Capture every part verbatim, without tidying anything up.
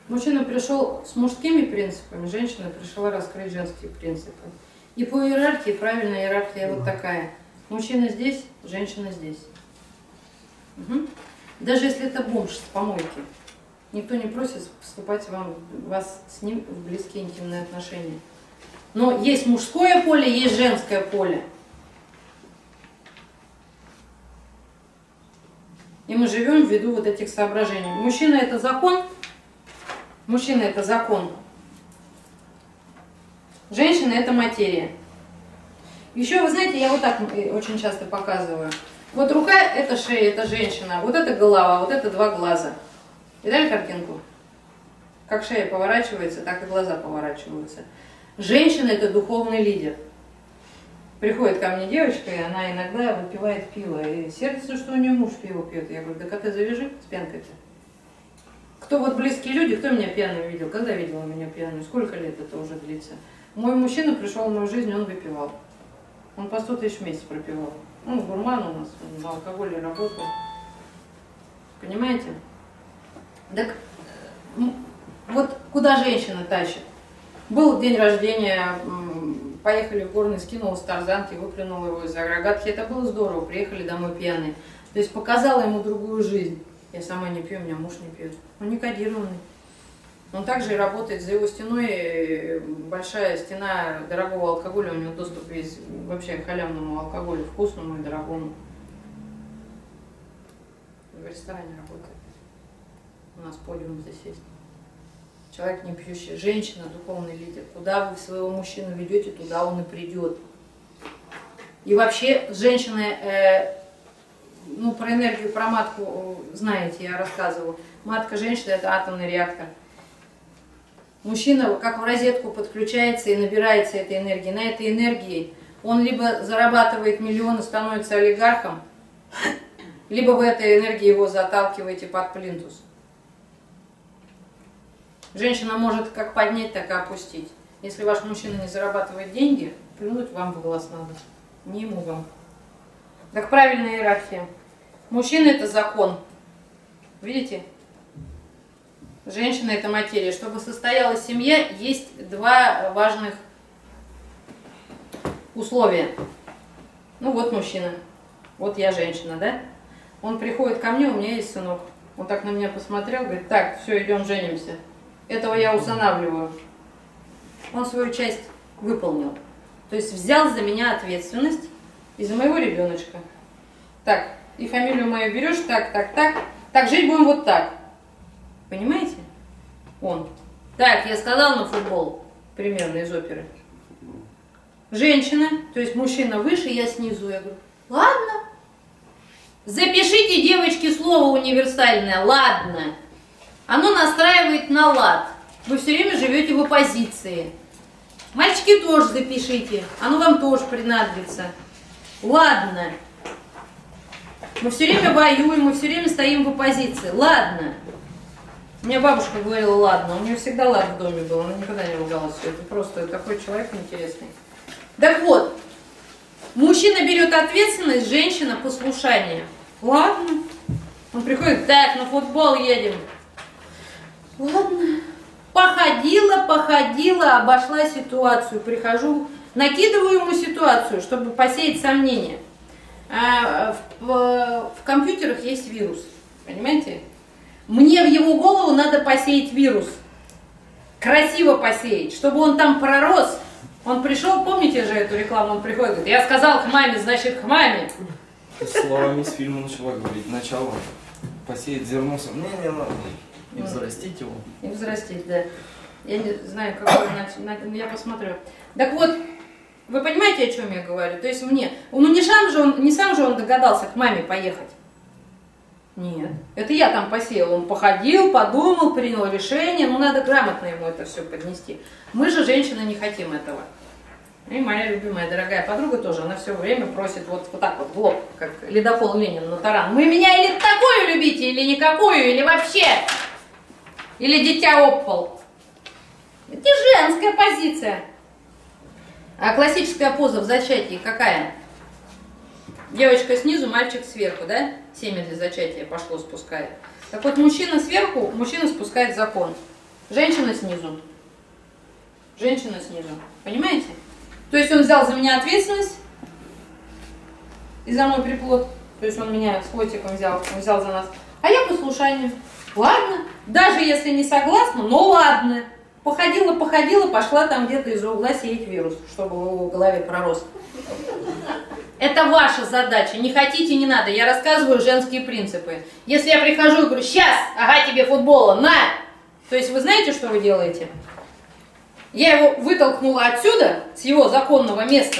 Мужчина пришел с мужскими принципами, женщина пришла раскрыть женские принципы. И по иерархии, правильная иерархия вот такая. Мужчина здесь, женщина здесь. Угу. Даже если это бомж с помойки, никто не просит вступать вам, вас с ним в близкие интимные отношения. Но есть мужское поле, есть женское поле. И мы живем ввиду вот этих соображений. Мужчина это закон, мужчина это закон. Женщина это материя. Еще, вы знаете, я вот так очень часто показываю. Вот рука это шея, это женщина, вот это голова, вот это два глаза. Видали картинку? Как шея поворачивается, так и глаза поворачиваются. Женщина это духовный лидер. Приходит ко мне девочка, и она иногда выпивает пиво, и сердится, что у нее муж пиво пьет. Я говорю, да-ка ты завяжи с пьянкой-то. Кто вот близкие люди, кто меня пьяную видел? Когда видела меня пьяную? Сколько лет это уже длится? Мой мужчина пришел в мою жизнь, он выпивал. Он по сто тысяч в месяц пропивал. Он гурман у нас, он на алкоголе работал. Понимаете? Так вот куда женщина тащит? Был день рождения, поехали в горный, скинула с тарзанки, выплюнула его из рогатки. Это было здорово, приехали домой пьяные. То есть показала ему другую жизнь. Я сама не пью, у меня муж не пьет. Он не кодированный. Он также и работает, за его стеной большая стена дорогого алкоголя, у него доступ есть вообще к халявному алкоголю, вкусному и дорогому. В ресторане работает. У нас подиум здесь есть. Человек не пьющий, женщина, духовный лидер. Куда вы своего мужчину ведете, туда он и придет. И вообще, женщины, э, ну про энергию, про матку, знаете, я рассказывала. Матка женщины это атомный реактор. Мужчина как в розетку подключается и набирается этой энергии. На этой энергии он либо зарабатывает миллионы, становится олигархом, либо в этой энергии его заталкиваете под плинтус. Женщина может как поднять, так и опустить. Если ваш мужчина не зарабатывает деньги, плюнуть вам в глаз надо. Не ему вам. Так правильная иерархия. Мужчина это закон. Видите? Женщина это материя. Чтобы состоялась семья, есть два важных условия. Ну вот мужчина. Вот я женщина, да? Он приходит ко мне, у меня есть сынок. Он так на меня посмотрел, говорит, так, все, идем женимся. Этого я устанавливаю. Он свою часть выполнил. То есть взял за меня ответственность и за моего ребеночка. Так, и фамилию мою берешь, так, так, так. Так, жить будем вот так. Понимаете? Он. Так, я сказал на футбол, примерно из оперы. Женщина, то есть мужчина выше, я снизу. Я говорю, ладно. Запишите, девочки, слово универсальное, ладно. Оно настраивает на лад. Вы все время живете в оппозиции. Мальчики тоже запишите. Оно вам тоже понадобится. Ладно. Мы все время воюем, мы все время стоим в оппозиции. Ладно. У меня бабушка говорила, ладно. У нее всегда лад в доме был. Она никогда не ругалась. Это просто такой человек интересный. Так вот. Мужчина берет ответственность, женщина послушание. Ладно. Он приходит, так, на футбол едем. Ладно. Походила, походила, обошла ситуацию. Прихожу, накидываю ему ситуацию, чтобы посеять сомнения. А в, в, в компьютерах есть вирус. Понимаете? Мне в его голову надо посеять вирус. Красиво посеять, чтобы он там пророс. Он пришел, помните же эту рекламу, он приходит, говорит, я сказал к маме, значит к маме. Словами из фильма начала говорить, начало посеять зерно сомнения надо. И взрастить его. И взрастить, да. Я не знаю, какой, я посмотрю. Так вот, вы понимаете, о чем я говорю? То есть мне, ну не сам же он, не сам же он догадался к маме поехать. Нет, это я там посеял. Он походил, подумал, принял решение. Ну надо грамотно ему это все поднести. Мы же, женщины, не хотим этого. И моя любимая, дорогая подруга тоже, она все время просит вот, вот так вот в лоб, как ледокол Ленин на таран. Вы меня или такую любите, или никакую, или вообще... Или дитя об пол. Это женская позиция. А классическая поза в зачатии какая? Девочка снизу, мальчик сверху, да? Семя для зачатия пошло, спускает. Так вот, мужчина сверху, мужчина спускает закон. Женщина снизу. Женщина снизу. Понимаете? То есть он взял за меня ответственность и за мой приплод. То есть он меня с хвостиком взял, он взял за нас. А я послушание. Ладно, даже если не согласна, но ладно. Походила, походила, пошла там где-то из-за угла сеять вирус, чтобы в его голове пророс. Это ваша задача. Не хотите, не надо. Я рассказываю женские принципы. Если я прихожу и говорю, сейчас, ага, тебе футбола, на! То есть вы знаете, что вы делаете? Я его вытолкнула отсюда, с его законного места,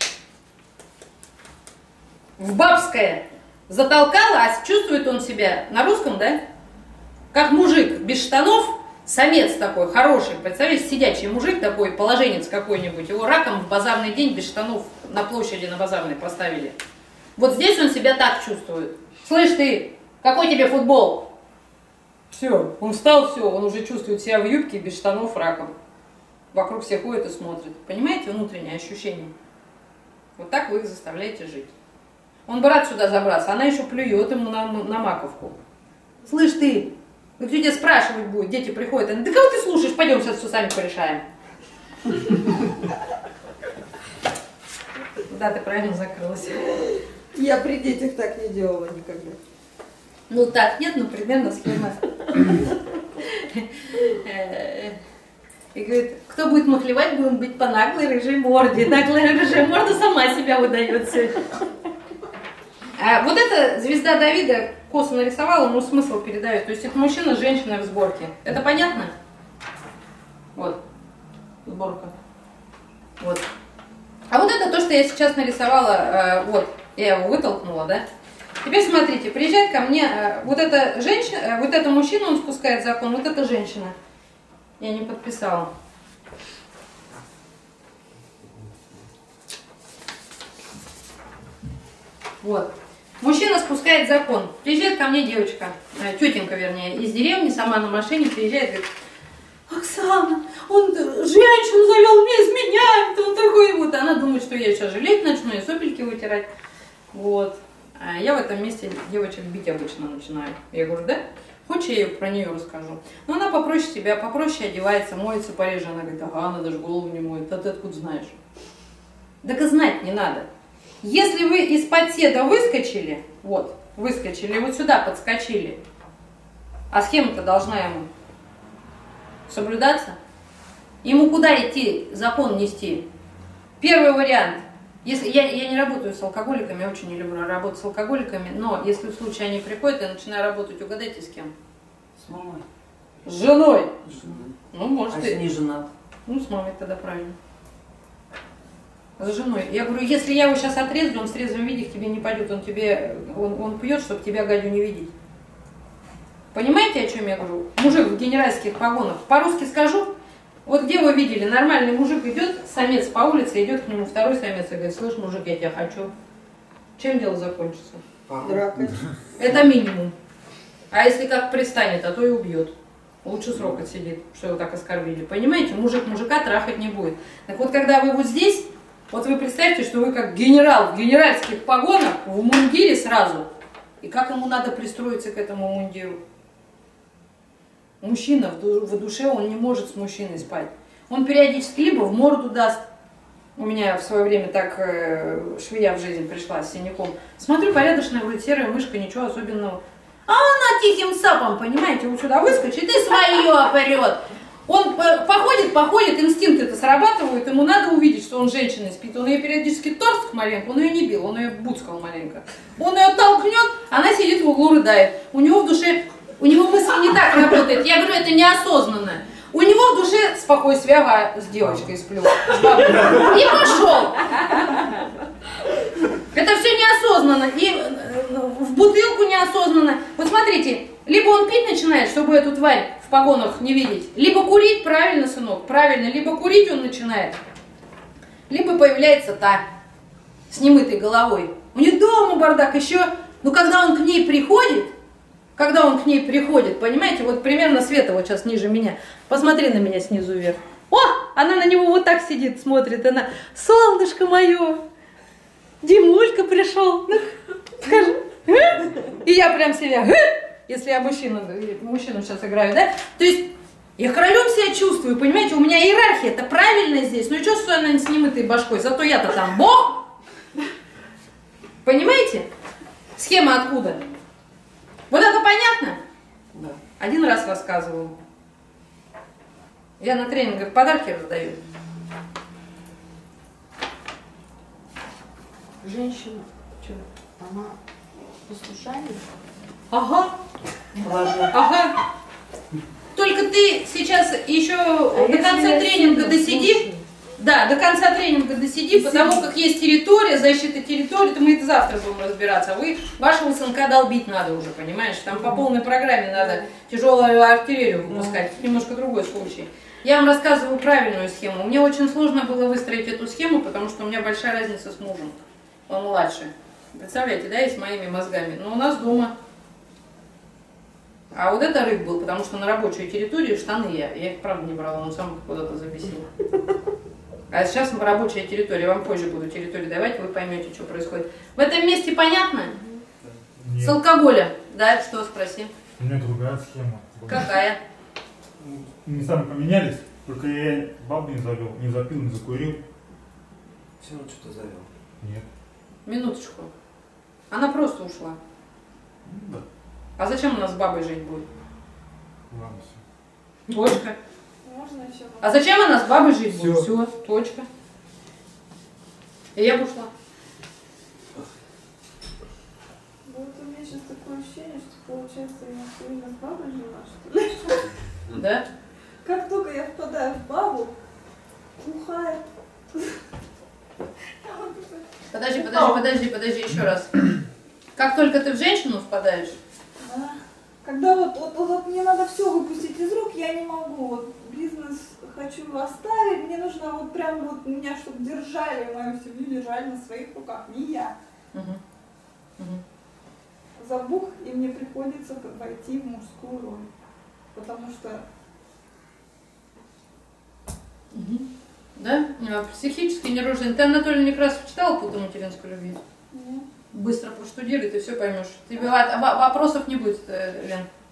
в бабское. Затолкала, а чувствует он себя на русском, да? Как мужик без штанов, самец такой хороший, представляете, сидячий мужик такой, положенец какой-нибудь, его раком в базарный день без штанов на площади на базарной поставили. Вот здесь он себя так чувствует. Слышь ты, какой тебе футбол? Все, он встал, все, он уже чувствует себя в юбке без штанов раком. Вокруг все ходят и смотрят. Понимаете, внутреннее ощущение? Вот так вы их заставляете жить. Он бы рад сюда забраться, она еще плюет ему на, на маковку. Слышь ты, кто тебя спрашивать будет, дети приходят, они, да кого ты слушаешь, пойдем сейчас все сами порешаем. Да, ты правильно закрылась. Я при детях так не делала никогда. Ну так, нет, ну примерно схема. И говорит, кто будет махлевать, будем быть по наглой рыжей морде. Наглая рыжая морда сама себя выдает сегодня. А вот эта звезда Давида косо нарисовала, ему смысл передает. То есть это мужчина с женщиной в сборке. Это понятно? Вот. Сборка. Вот. А вот это то, что я сейчас нарисовала. Вот. Я его вытолкнула, да? Теперь смотрите, приезжает ко мне вот эта женщина, вот это мужчина, он спускает закон, вот эта женщина. Я не подписала. Вот. Мужчина спускает закон. Приезжает ко мне девочка, тетенька, вернее, из деревни, сама на машине приезжает, говорит, Оксана, он женщину завел, мне изменяет, он такой вот. Она думает, что я сейчас жалеть начну и сопельки вытирать. Вот. А я в этом месте девочек бить обычно начинаю. Я говорю, да? Хочешь, я про нее расскажу? Но она попроще тебя, попроще одевается, моется пореже. Она говорит, ага, она даже голову не моет. А ты откуда знаешь? Так и знать не надо. Если вы из-под седа выскочили, вот, выскочили, вот сюда подскочили, а схема-то должна ему соблюдаться, ему куда идти, закон нести? Первый вариант. Если я, я не работаю с алкоголиками, я очень не люблю работать с алкоголиками, но если в случае они приходят, я начинаю работать, угадайте с кем? С мамой. С женой. С женой. Ну, может, а и... не женат. Ну, с мамой тогда правильно. С женой. Я говорю, если я его сейчас отрезаю, он в трезвом виде к тебе не пойдет, он тебе, он, он пьет, чтобы тебя, гадю, не видеть. Понимаете, о чем я говорю? Мужик в генеральских погонах. По-русски скажу, вот где вы видели, нормальный мужик идет, самец по улице, идет к нему второй самец и говорит, слышь, мужик, я тебя хочу. Чем дело закончится? Дракой. Это минимум. А если как пристанет, а то и убьет. Лучше срок отсидит, что его так оскорбили. Понимаете, мужик мужика трахать не будет. Так вот, когда вы вот здесь, вот вы представьте, что вы как генерал в генеральских погонах, в мундире сразу. И как ему надо пристроиться к этому мундиру? Мужчина в душе, он не может с мужчиной спать. Он периодически либо в морду даст. У меня в свое время так э, швея в жизнь пришла с синяком. Смотрю, порядочная, вроде серая мышка, ничего особенного. А она тихим сапом, понимаете, вот сюда выскочит и свое оперет. Он походит, походит, инстинкты-то срабатывают, ему надо увидеть, что он женщиной спит. Он ее периодически торск маленько, он ее не бил, он ее буцкал маленько. Он ее толкнет, она сидит в углу, рыдает. У него в душе, у него мысль не так работает. Я говорю, это неосознанно. У него в душе спокойствие, ага, с девочкой сплю, с бабой. И пошел. Это все неосознанно. И в бутылку неосознанно. Вот смотрите, либо он пить начинает, чтобы эту тварь в погонах не видеть, либо курить, правильно, сынок, правильно, либо курить он начинает, либо появляется та с немытой головой. У них дома бардак еще, но когда он к ней приходит, когда он к ней приходит, понимаете, вот примерно Света вот сейчас ниже меня, посмотри на меня снизу вверх. О, она на него вот так сидит, смотрит, она, солнышко мое, Димулька пришел, ну, скажи, и я прям себя, если я мужчину, мужчину сейчас играю, да, то есть Я королем себя чувствую, понимаете, у меня иерархия, это правильно здесь. Ну и что с немытой башкой, зато я-то там бог. Понимаете? Схема откуда? Вот это понятно? Да. Один раз рассказывала. Я на тренингах подарки раздаю. Женщина, Что? она послушание. Ага, Важно. ага. Только ты сейчас еще А до конца если я тренинга сильно досиди. слушаю? Да, до конца тренинга досиди, потому как есть территория, защита территории, то мы это завтра будем разбираться. А вы, вашего сынка долбить надо уже, понимаешь? Там по полной программе надо тяжелую артиллерию выпускать. Это немножко другой случай. Я вам рассказываю правильную схему. Мне очень сложно было выстроить эту схему, потому что у меня большая разница с мужем. Он младше. Представляете, да, и с моими мозгами. Но у нас дома. А вот это рыб был, потому что на рабочей территории штаны я. Я их, правда, не брала, он сам куда-то забесил. А сейчас рабочая территория. Я вам позже буду территорию давать, вы поймете, что происходит. В этом месте понятно? Нет. С алкоголем. Да, что, спроси. У меня другая схема. Какая? Мы сами поменялись, только я бабу не завел, не запил, не закурил. Все равно что-то завел. Нет. Минуточку. Она просто ушла. Да. А зачем у нас с бабой жить будет? Ладно, все. Точка. Можно еще? А зачем она с бабой жить будет? Всё. Все, точка. И я бы ушла. Вот у меня сейчас такое ощущение, что получается я все время с бабой жила, что ли? Да? Как только я впадаю в бабу, глухая. Подожди, подожди, подожди, подожди, еще раз. Как только ты в женщину впадаешь, Да. Когда вот, вот, вот, вот мне надо все выпустить из рук, я не могу. Вот бизнес хочу оставить, мне нужно вот прям вот меня, чтобы держали, мою семью держали на своих руках, не я. угу. Угу. Забух, и мне приходится войти в мужскую роль. Потому что Угу. Да? А, психически нерожденный. Ты, Анатолий Некрасов, читала «Путы материнской любви»? нет. Быстро проштудируй, ты все поймешь. Тебе от- вопросов не будет, э, Лен.